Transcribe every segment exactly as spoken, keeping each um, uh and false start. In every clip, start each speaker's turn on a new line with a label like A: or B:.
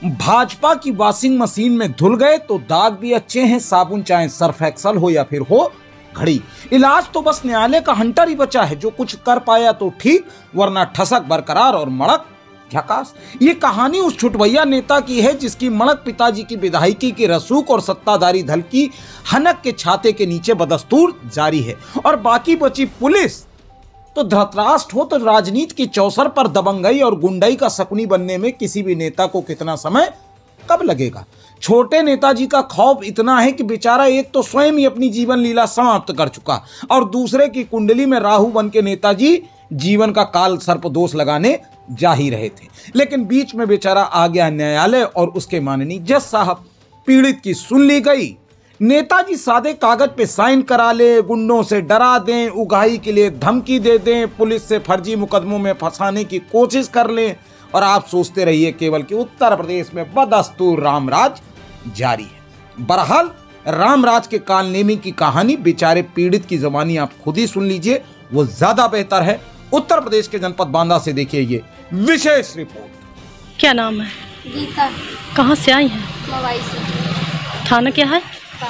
A: भाजपा की washing machine में धुल गए तो दाग भी अच्छे हैं, साबुन चाहे सर्फ एक्सल हो या फिर हो घड़ी। इलाज तो बस न्यायालय का हंटर ही बचा है, जो कुछ कर पाया तो ठीक, वरना ठसक बरकरार और मड़क झकास। ये कहानी उस छुटभैया नेता की है जिसकी मड़क पिताजी की विधायकी की रसूख और सत्ताधारी दल की हनक के छाते के नीचे बदस्तूर जारी है, और बाकी बची पुलिस तो धृतराष्ट्र हो तो राजनीति की चौसर पर दबंगई और गुंडई का शकुनी बनने में किसी भी नेता को कितना समय कब लगेगा। छोटे नेताजी का खौफ इतना है कि बेचारा एक तो स्वयं ही अपनी जीवन लीला समाप्त कर चुका, और दूसरे की कुंडली में राहु बन के नेताजी जीवन का काल सर्पदोष लगाने जा ही रहे थे। लेकिन बीच में बेचारा आ गया न्यायालय और उसके माननीय जज साहब। पीड़ित की सुन ली गई, नेताजी सादे कागज पे साइन करा ले, गुंडों से डरा दें, उगाही के लिए धमकी दे दें, पुलिस से फर्जी मुकदमों में फंसाने की कोशिश कर लें, और आप सोचते रहिए केवल कि उत्तर प्रदेश में बदस्तूर रामराज जारी है। बहरहाल रामराज के कालनेमी की कहानी बेचारे पीड़ित की ज़बानी आप खुद ही सुन लीजिए, वो ज्यादा बेहतर है। उत्तर प्रदेश के जनपद बांदा से देखिए ये विशेष रिपोर्ट।
B: क्या नाम है?
C: गीता।
B: कहाँ से आई हैं?
C: मवाई से।
B: थाना क्या है?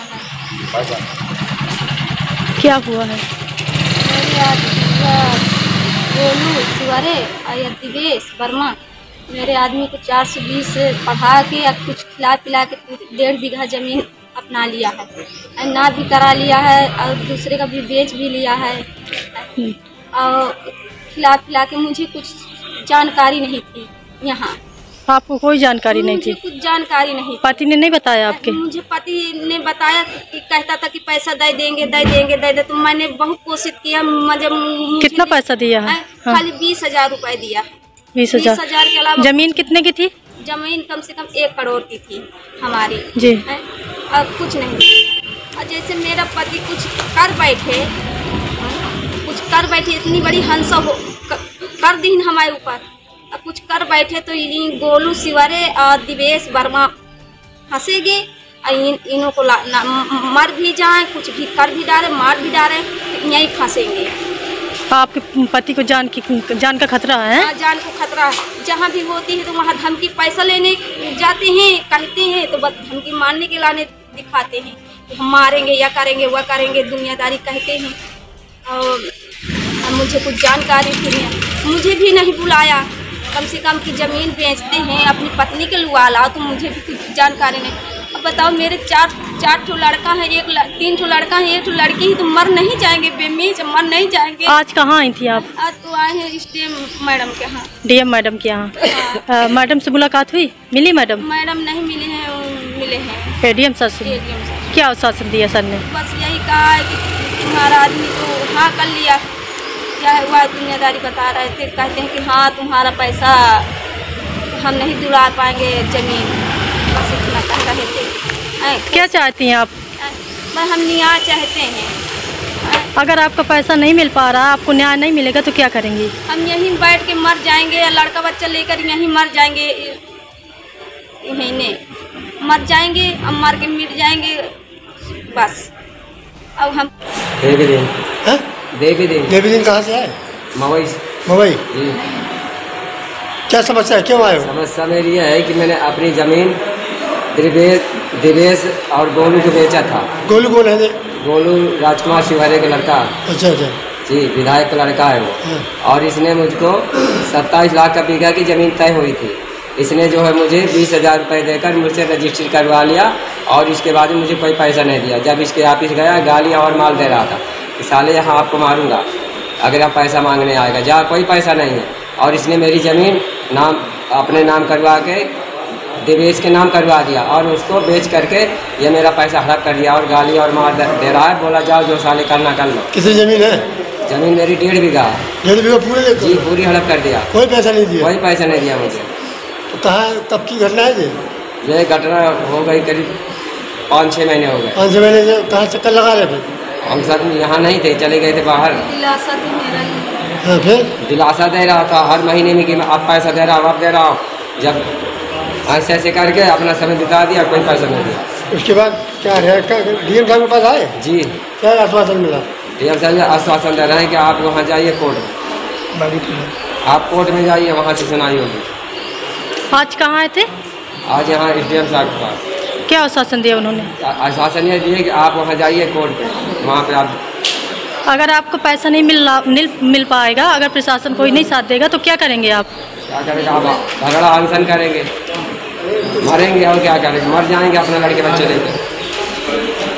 B: क्या हुआ है?
C: मेरे आज गोलू सुवारे और दिवेश वर्मा मेरे आदमी को चार सौ बीस पढ़ा के अब कुछ खिला पिला के डेढ़ बीघा जमीन अपना लिया है, ना भी करा लिया है और दूसरे का भी बेच भी लिया है, और खिला पिला के मुझे कुछ जानकारी नहीं थी। यहाँ
B: आपको कोई जानकारी नहीं थी?
C: कुछ जानकारी नहीं।
B: पति ने नहीं बताया आपके?
C: मुझे पति ने बताया कि कहता था कि पैसा दे देंगे दे देंगे दे दे, तो मैंने बहुत कोशिश किया।
B: कितना पैसा दिया है? हाँ।
C: खाली बीस हजार रुपए दिया है।
B: बीस हजार
C: के अलावा
B: जमीन कितने की थी?
C: जमीन कम से कम एक करोड़ की थी हमारी
B: जी।
C: अब कुछ नहीं। और जैसे मेरा पति कुछ कर बैठे कुछ कर बैठे इतनी बड़ी हंसा हो कर दी हमारे ऊपर, अब कुछ कर बैठे तो इन गोलू सिवारे और दिवेश वर्मा फंसेगे और इन इनों को मर भी जाए, कुछ भी कर भी डाले, मार भी डाले, यहीं फंसेंगे।
B: आपके पति को जान की जान का खतरा है?
C: हाँ, जान को खतरा है। जहाँ भी होती है तो वहाँ धमकी पैसा लेने जाते हैं, कहते हैं तो बस धमकी मारने के लाने दिखाते हैं कि हम मारेंगे या करेंगे वह करेंगे, दुनियादारी कहते हैं। और मुझे कुछ जानकारी भी नहीं, मुझे भी नहीं बुलाया। कम से कम की ज़मीन बेचते हैं अपनी पत्नी के लुआ ला, तो मुझे भी कुछ जानकारी नहीं। अब बताओ मेरे चार चार ठो लड़का है, एक ल, तीन ठो लड़का है, एक ठो लड़की ही, तो मर नहीं जाएंगे बेमीज, मर नहीं जाएंगे।
B: आज कहाँ आई थी आप?
C: आज तो आए हैं डीएम मैडम के यहाँ।
B: डीएम मैडम के यहाँ? मैडम से मुलाकात हुई? मिली मैडम?
C: मैडम नहीं मिले हैं, मिले हैं
B: एडीएम सर से। क्या आश्वासन दिया सर ने?
C: बस यही कहा है कि तुम्हारा आदमी तो हाँ कर लिया, क्या हुआ दुनियादारी बता रहे थे, कहते हैं कि हाँ तुम्हारा पैसा हम नहीं दिला पाएंगे जमीन, बस इतना कह रहे थे।
B: क्या चाहती हैं आप?
C: मैं हम न्याय चाहते हैं।
B: अगर आपका पैसा नहीं मिल पा रहा, आपको न्याय नहीं मिलेगा तो क्या करेंगी?
C: हम यहीं बैठ के मर जाएंगे, या लड़का बच्चा लेकर यहीं मर जाएंगे, यहीं ने मर जाएंगे, अब मर के मिट जाएंगे बस। अब हम
D: देवी दिन देवी दिन
E: देवी दिन कहाँ से आए?
D: मवई
E: मवई। क्या समस्या है, क्यों आए हो?
D: समस्या मेरी यह है कि मैंने अपनी ज़मीन दिवेश दिवेश और गोलू को बेचा था।
E: गोलू कौन है?
D: गोलू राजकुमार शिवारे का लड़का।
E: अच्छा अच्छा।
D: जी, विधायक का लड़का है वो।
E: हाँ।
D: और इसने मुझको सत्ताईस लाख का बीघा की ज़मीन तय हुई थी। इसने जो है मुझे बीस हज़ार रुपये देकर मुझसे रजिस्ट्री करवा लिया, और इसके बाद में मुझे कोई पैसा नहीं दिया। जब इसके ऑफिस गया, गालियाँ और माल दे रहा था कि साले यहाँ आपको मारूंगा अगर आप पैसा मांगने आएगा, जहाँ कोई पैसा नहीं है। और इसने मेरी ज़मीन नाम अपने नाम करवा के दिवेश के नाम करवा दिया, और उसको बेच करके ये मेरा पैसा हड़प कर दिया, और गाली और मार दे रहा है। बोला जाओ जो साले करना कर लो।
E: कितनी ज़मीन है?
D: ज़मीन मेरी डेढ़ बीघा है।
E: डेढ़ बीघा पूरे?
D: जी, पूरी हड़प कर दिया।
E: कोई पैसा नहीं दिया?
D: कोई पैसा नहीं दिया मुझे।
E: तो कहाँ कब की घटना है ये?
D: ये घटना हो गई करीब पाँच छः महीने हो गए।
E: पाँच छः महीने से कहाँ चक्कर लगा रहे थे?
D: हम सब यहाँ नहीं थे, चले गए थे बाहर।
C: दिलासा दे मेरा
E: हाँ, फिर
D: दिलासा दे रहा था हर महीने में कि मैं अब पैसा दे रहा हूँ, अब दे रहा हूँ। जब ऐसे ऐसे करके अपना समय बिता दिया, कोई पैसा नहीं दिया।
E: उसके बाद क्या है? डीएम साहब के पास आए?
D: जी।
E: क्या आश्वासन मिला?
D: डीएम साहब आश्वासन दे रहे हैं कि आप वहाँ जाइए कोर्ट में, आप कोर्ट में जाइए, वहाँ से सुनाई होगी।
B: आज कहाँ आए थे?
D: आज यहाँ एस डी एम साहब के पास।
B: क्या आश्वासन दिया उन्होंने?
D: आश्वासन ये दिए कि आप वहाँ जाइए कोर्ट पे, वहाँ पे आप
B: अगर आपको पैसा नहीं मिल मिल मिल पाएगा, अगर प्रशासन कोई नहीं साथ देगा तो क्या करेंगे आप?
D: क्या करेंगे? आप धरना अनशन करेंगे, मरेंगे और क्या करेंगे? मर जाएंगे अपने लड़के बच्चे लेकर।